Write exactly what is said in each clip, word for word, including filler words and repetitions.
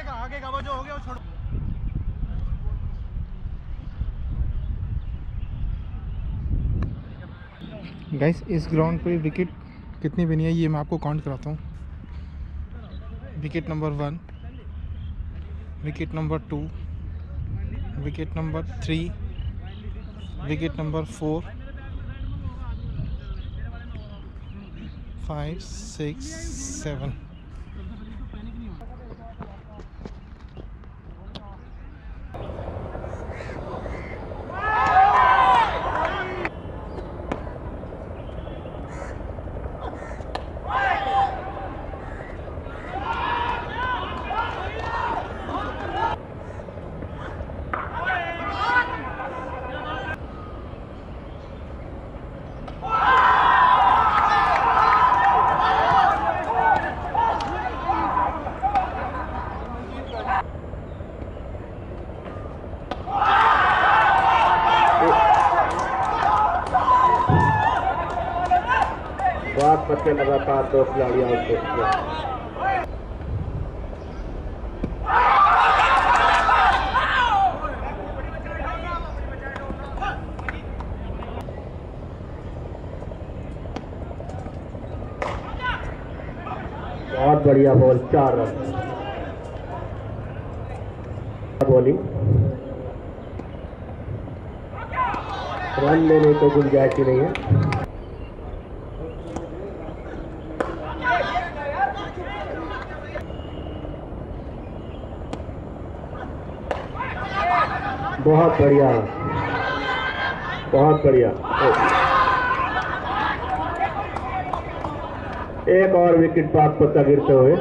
का आगे का वो जो हो गया वो छोड़ो। गाइस इस ग्राउंड पे विकेट कितनी बनी है ये मैं आपको काउंट कराता हूँ। Wicket number one, wicket number two, wicket number three, wicket number four, five, six, seven. बात बच्चे लगातार दो खिलाड़ी आउट हो चुके हैं। बहुत बढ़िया बॉल, चार रन। बॉलिंग रन लेने को गुंजाइश ही नहीं है। बहुत बढ़िया, बहुत बढ़िया। एक और विकेट पाक पर गिरते हुए।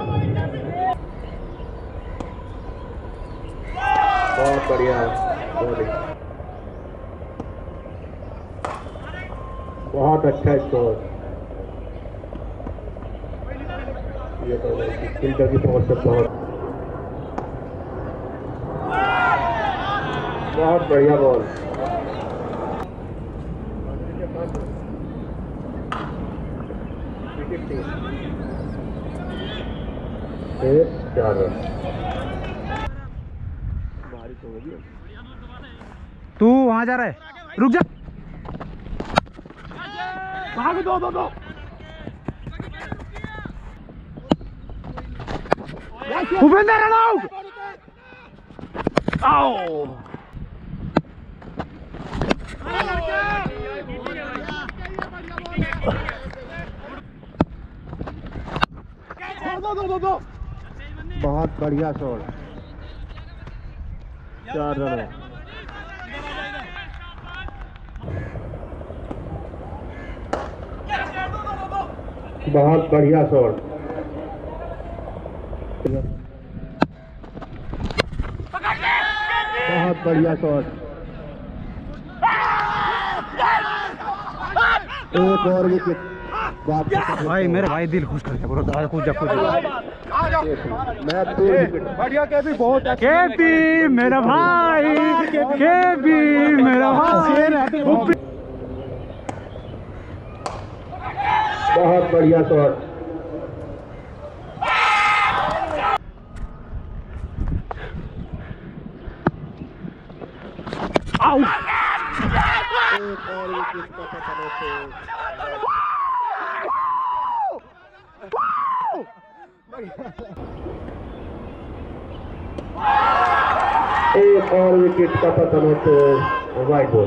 बहुत बढ़िया बॉलिंग, बहुत अच्छा स्कोर। ये तो फील्डर की पहुंच से बहुत बहुत बढ़िया बॉल। चार रन। तू वहां जा रहा है, रुक जा। भाग, दो दो दो। Bhupendra run out. आओ दो दो दो दो। बहुत बढ़िया शॉट, चार रन। बहुत बढ़िया शॉट, बहुत बढ़िया शॉट। एक और विकेट। भाई मेरे भाई दिल खुश कर दिया पूरा। कूद जा कूद जा। बढ़िया केपी, बहुत केपी मेरा भाई, केपी मेरा भाई। बहुत बढ़िया शॉट। आउट। एक और विकेट का पकड़ से। एक और विकेट का पतन होते वाइड बॉल।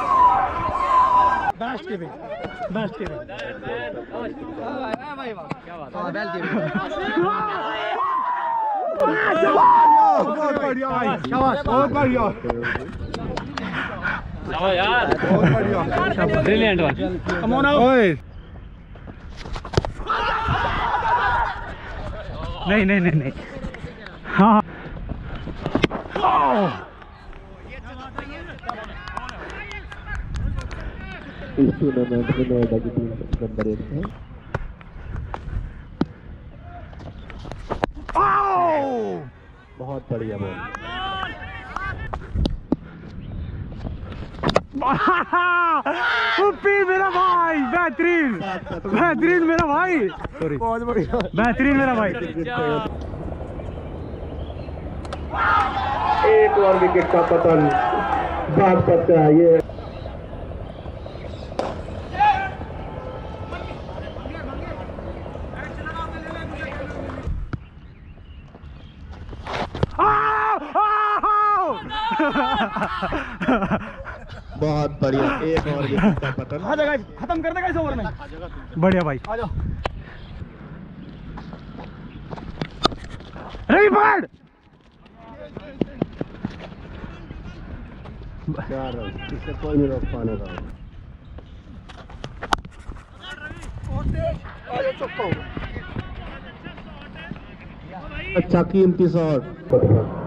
बेस्ट के बेस्ट के बहुत बढ़िया भाई, शाबाश, बहुत बढ़िया यार, बहुत बढ़िया, brilliant one. Come on out. नहीं नहीं नहीं नहीं, हाँ इस टूर्नामेंट में नोएडा की टीम नंबर एक है। बहुत बढ़िया बॉल। उप्पी मेरा भाई, बेहतरीन बेहतरीन मेरा भाई, सॉरी बहुत बढ़िया, बेहतरीन मेरा भाई। एक और विकेट का पतन भाग सकता है ये। बहुत बढ़िया, एक और विकेट का पतन। आ जाएगा, खत्म कर देगा इस ओवर में। बढ़िया भाई, आ जाओ। रवि पकड़। चार रन, इससे कोई नहीं रोक पाने का। अच्छा कीमती शॉट।